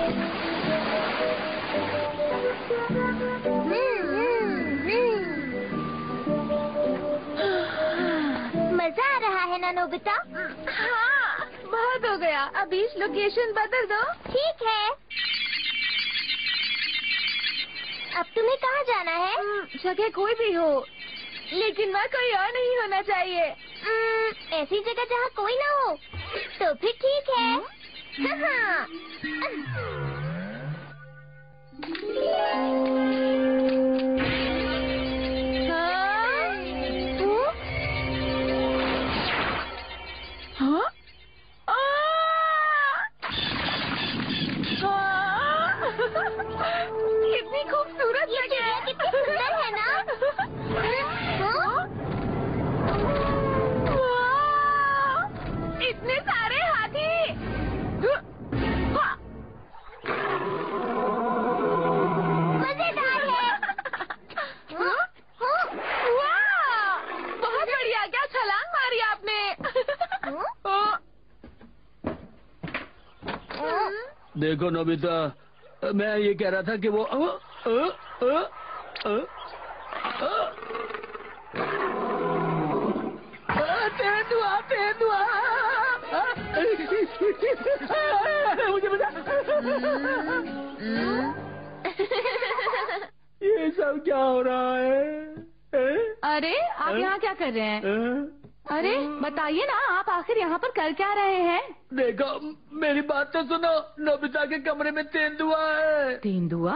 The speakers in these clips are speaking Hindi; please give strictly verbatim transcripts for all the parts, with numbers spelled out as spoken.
मजा आ रहा है ना नोबिता? हाँ, बहुत हो गया। अब इस लोकेशन बदल दो। ठीक है। अब तुम्हें कहाँ जाना है? जगह कोई भी हो, लेकिन वहाँ कोई और नहीं होना चाहिए। ऐसी जगह जहाँ कोई ना हो। तो फिर ठीक है। हाँ। कितनी खूबसूरत जगह है। कितनी सुंदर है ना? इतने सारे हाथी। मजेदार है। बहुत बढ़िया। क्या छलांग मारी आपने। देखो नोबिता, मैं ये कह रहा था कि वो आ, आ, आ, आ, आ, तेंदुआ, तेंदुआ, मुझे बता। ये सब क्या हो रहा है? अरे आप यहाँ क्या कर रहे हैं? अरे बताइए ना, आप आखिर यहाँ पर कर क्या रहे हैं? देखो मेरी बात तो सुनो, नोबिता के कमरे में तेंदुआ है। तेंदुआ?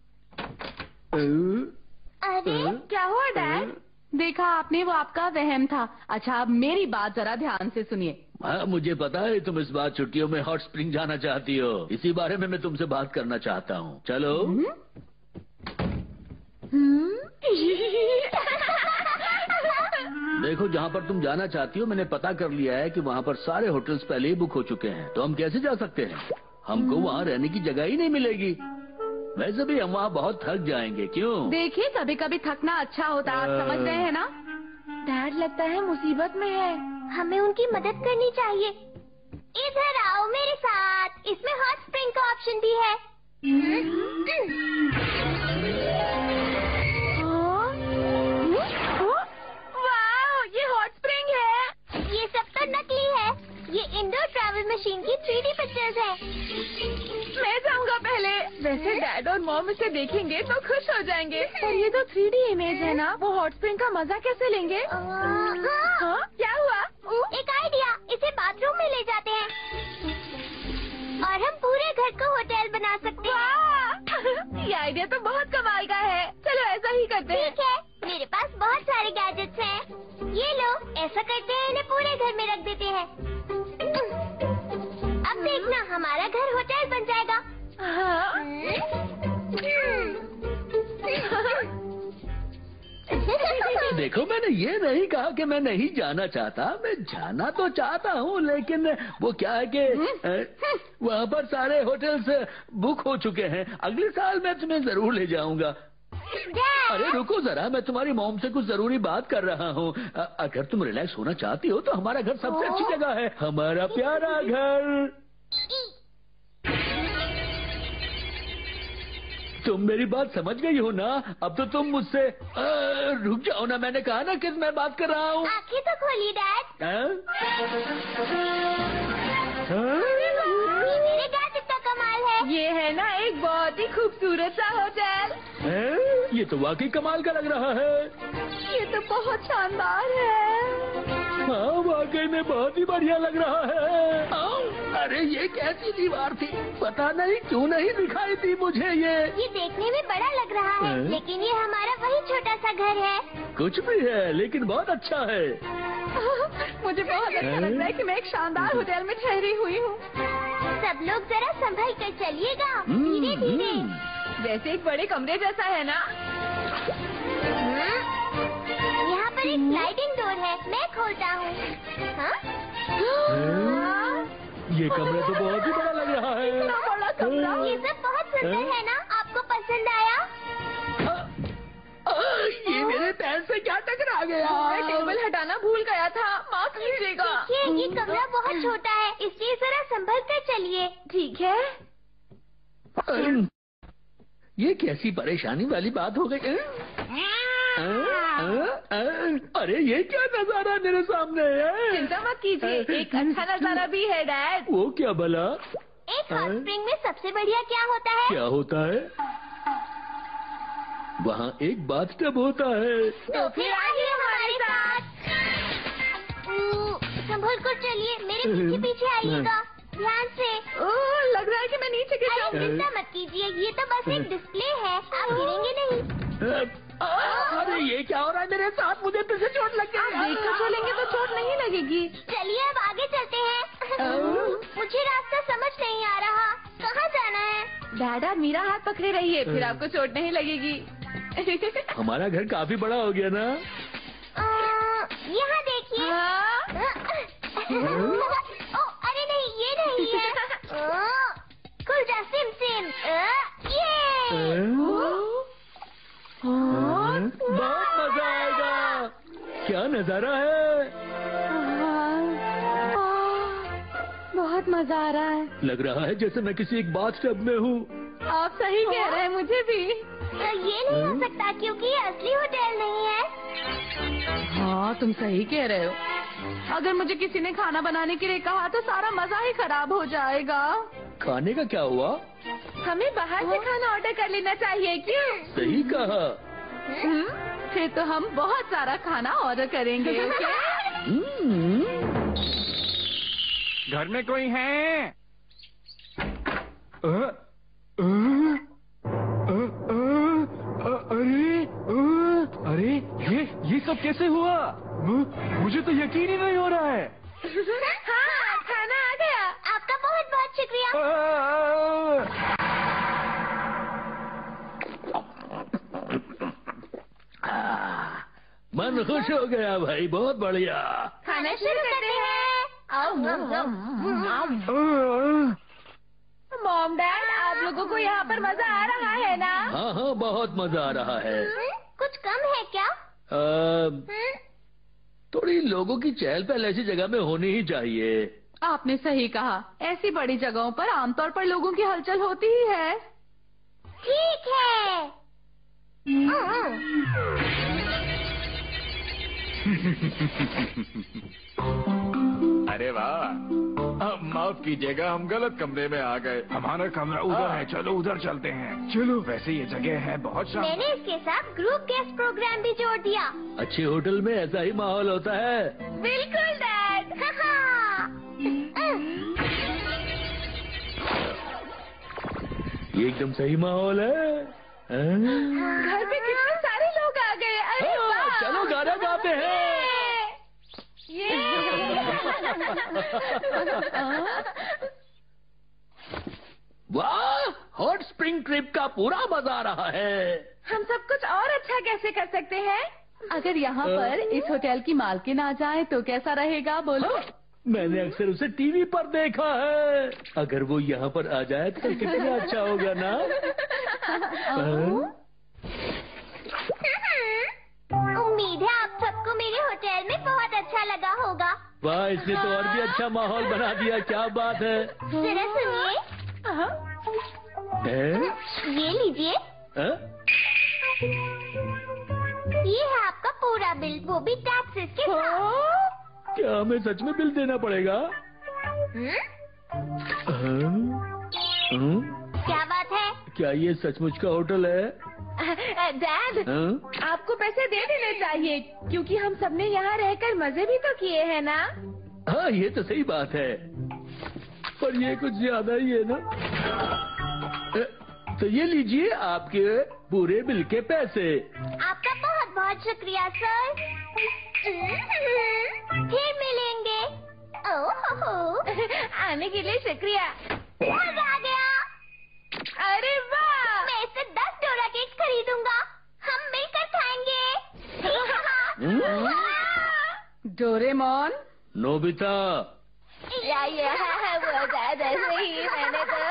अरे क्या हुआ डैड? देखा आपने, वो आपका वहम था। अच्छा अब मेरी बात जरा ध्यान से सुनिए। हाँ मुझे पता है तुम इस बार छुट्टियों में हॉट स्प्रिंग जाना चाहती हो। इसी बारे में मैं तुमसे बात करना चाहता हूँ। चलो। देखो जहाँ पर तुम जाना चाहती हो मैंने पता कर लिया है कि वहाँ पर सारे होटल्स पहले ही बुक हो चुके हैं। तो हम कैसे जा सकते हैं? हमको वहाँ रहने की जगह ही नहीं मिलेगी। वैसे भी हम वहाँ बहुत थक जाएंगे। क्यों? देखिए कभी कभी थकना अच्छा होता है, आप समझ रहे हैं ना? डैड लगता है मुसीबत में है। हमें उनकी मदद करनी चाहिए। इधर आओ मेरे साथ। इसमें हॉट स्प्रिंग का ऑप्शन भी है। वाह, ये हॉट स्प्रिंग है। ये सब तो नकली है। ये इंडोर ट्रैवल मशीन की थ्री डी पिक्चर्स है। मैं जाऊंगा पहले। वैसे डैड और मॉम इसे देखेंगे तो खुश हो जाएंगे। पर ये तो थ्री डी इमेज है ना, वो हॉट स्प्रिंग का मजा कैसे लेंगे? आ, हाँ? क्या हुआ? एक आइडिया। इसे बाथरूम में ले जाते हैं और हम पूरे घर को होटल बना सकते हैं। ये आइडिया तो बहुत कमाल का है। चलो ऐसा ही करते हैं। ठीक है, मेरे पास बहुत सारे गैजेट्स हैं। ये लो, ऐसा करते हैं, इन्हें पूरे घर में रख देते हैं। अब देखना हमारा घर होटल बन जाएगा। हाँ? देखो मैंने ये नहीं कहा कि मैं नहीं जाना चाहता। मैं जाना तो चाहता हूँ, लेकिन वो क्या है कि वहाँ पर सारे होटल्स बुक हो चुके हैं। अगले साल मैं तुम्हें जरूर ले जाऊंगा। अरे रुको जरा, मैं तुम्हारी मॉम से कुछ जरूरी बात कर रहा हूँ। अगर तुम रिलैक्स होना चाहती हो तो हमारा घर सबसे अच्छी जगह है। हमारा प्यारा घर। तुम मेरी बात समझ गई हो ना? अब तो तुम मुझसे रुक जाओ ना, मैंने कहा ना कि मैं बात कर रहा हूँ। आंखें तो खोली डैड। ये मेरे गैजेट का कमाल है। ये है ना एक बहुत ही खूबसूरत सा होटल। ये तो वाकई कमाल का लग रहा है। ये तो बहुत शानदार है। हाँ वाकई में बहुत ही बढ़िया लग रहा है। अरे ये कैसी दीवार थी, पता नहीं क्यों नहीं दिखाई दी मुझे। ये ये देखने में बड़ा लग रहा है, है? लेकिन ये हमारा वही छोटा सा घर है। कुछ भी है, लेकिन बहुत अच्छा है। मुझे बहुत अच्छा लग रहा है कि मैं एक शानदार होटल में ठहरी हुई हूँ। सब लोग जरा संभल कर चलिएगा, धीरे धीरे। वैसे एक बड़े कमरे जैसा है ना? यहाँ पर एक स्लाइडिंग डोर है, मैं खोलता हूँ। हाँ? ये कमरा तो बहुत ही बड़ा लग रहा है। इतना बड़ा कमरा। ये सब बहुत सुंदर है ना? आपको पसंद आया? ये मेरे पैर से क्या टकरा गया? मैं टेबल हटाना भूल गया था, माफ कीजिएगा। देखिए ये कमरा बहुत छोटा है, इसलिए जरा संभल कर चलिए। ठीक है। ये कैसी परेशानी वाली बात हो गई? अरे ये क्या नजारा मेरे सामने है? चिंता मत कीजिए, एक अच्छा नजारा भी है डैड। वो क्या भला? एक हॉट स्प्रिंग में सबसे बढ़िया क्या होता है? क्या होता है? वहाँ एक बाथटब होता है। तो फिर आइए हमारे साथ। संभल कर चलिए, मेरे पीछे पीछे आइएगा, ध्यान से। ओह, लग रहा है कि मैं नीचे गिर जाऊंगी। चिंता मत कीजिए, ये तो बस एक डिस्प्ले है, आप गिरेंगे नहीं। अरे ये क्या हो रहा है मेरे साथ? मुझे फिर से चोट लग आप देख कर चलेंगे तो चोट नहीं लगेगी। चलिए अब आगे चलते हैं। मुझे रास्ता समझ नहीं आ रहा, कहाँ जाना है? डैड आप मेरा हाथ पकड़े रहिए, फिर आपको चोट नहीं लगेगी। हमारा घर काफी बड़ा हो गया ना? यहाँ देखिए। ओ, अरे नहीं, ये नहीं है। खुल जा सिम सिम। ये बहुत मजा आएगा। क्या नजारा है? बहुत मजा आ रहा है। लग रहा है जैसे मैं किसी एक बाथटब में हूँ। आप सही कह रहे हैं, मुझे भी। तो ये नहीं हो सकता क्योंकि ये असली होटल नहीं है। हाँ तुम सही कह रहे हो। अगर मुझे किसी ने खाना बनाने के लिए कहा तो सारा मजा ही खराब हो जाएगा। खाने का क्या हुआ? हमें बाहर से खाना ऑर्डर कर लेना चाहिए, क्यों? सही कहा। हम्म, फिर तो हम बहुत सारा खाना ऑर्डर करेंगे। घर में कोई है? आ, आ, आ, आ, अरे आ, अरे ये ये सब कैसे हुआ? मुझे तो यकीन ही नहीं हो रहा है। हाँ, खाना आ गया। आपका बहुत बहुत शुक्रिया। आ, मन खुश हो गया भाई, बहुत बढ़िया। खाना शुरू करते हैं। मॉम डैड, आप लोगों को यहाँ पर मजा आ रहा है ना? हाँ हाँ, बहुत मजा आ रहा है। कुछ कम है क्या? आ, थोड़ी लोगों की चहल पहल ऐसी जगह में होनी ही चाहिए। आपने सही कहा, ऐसी बड़ी जगहों पर आमतौर पर लोगों की हलचल होती ही है। ठीक है। अरे वाह, माफ कीजिएगा, हम गलत कमरे में आ गए। हमारा कमरा उधर है, चलो उधर चलते हैं। चलो, वैसे ये जगह है बहुत शानदार। मैंने इसके साथ ग्रुप गेस्ट प्रोग्राम भी जोड़ दिया। अच्छे होटल में ऐसा ही माहौल होता है। बिल्कुल डैड। ये एकदम सही माहौल है। घर पे कितने सारे लोग आ गए। अरे हाँ, वाह! चलो गाना गाते हैं। ये वाह, हॉट स्प्रिंग ट्रिप का पूरा मजा आ रहा है। हम सब कुछ और अच्छा कैसे कर सकते हैं? अगर यहाँ पर इस होटल की मालकिन आ जाए तो कैसा रहेगा, बोलो? मैंने अक्सर उसे टीवी पर देखा है। अगर वो यहाँ पर आ जाए तो कितना अच्छा होगा ना? उम्मीद है आप सबको मेरे होटल में बहुत अच्छा लगा होगा। वाह, इसने तो और भी अच्छा माहौल बना दिया। क्या बात है? जरा सुनिए। है? ये लीजिए। है? ये है आपका पूरा बिल, वो भी टैक्सेस के साथ। क्या हमें सच में बिल देना पड़ेगा? हाँ? हाँ? क्या बात है? क्या ये सचमुच का होटल है? डैड, हाँ? आपको पैसे दे देने चाहिए क्योंकि हम सबने यहाँ रहकर मजे भी तो किए हैं ना। हाँ, ये तो सही बात है, पर ये कुछ ज्यादा ही है ना। तो ये लीजिए आपके पूरे बिल के पैसे। आपका बहुत बहुत शुक्रिया सर। फिर मिलेंगे। ओह, आने के लिए शुक्रिया। मजा आ गया। अरे वाह! मैं इससे दस डोरा केक खरीदूंगा। हम मिलकर खाएंगे। डोरेमोन, नोबिता, या, या, वो दादा से ही मैंने तो